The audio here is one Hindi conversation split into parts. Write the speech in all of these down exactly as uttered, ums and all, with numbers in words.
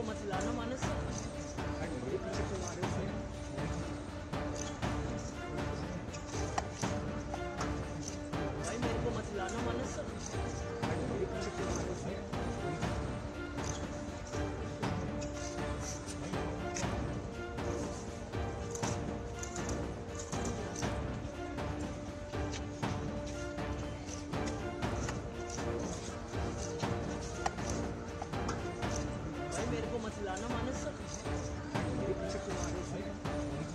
को मत लाना मानस। मेरे पीछे क्यों आ रहे हो? भाई मेरे को मत लाना मानस। मेरे पीछे क्यों आ रहे हो? भाई मेरे को मत लाना मानस। मेरे पीछे क्यों आ रहे हो?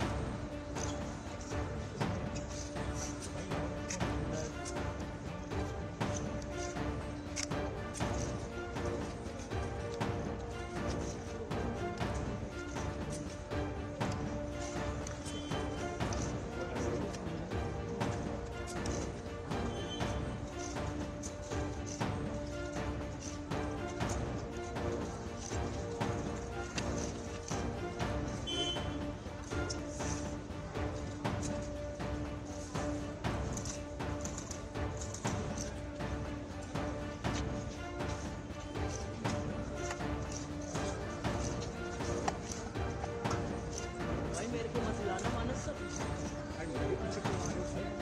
भाई मेरे को मत लाना मानस। मेरे पीछे क्यों आ रहे हो?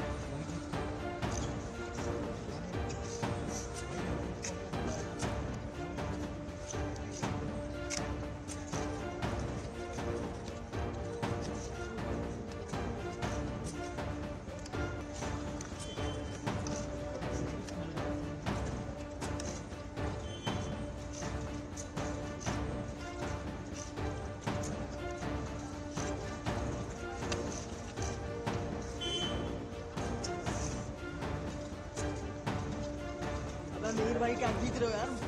अबे मीर भाई क्या जीत रहे हो यार।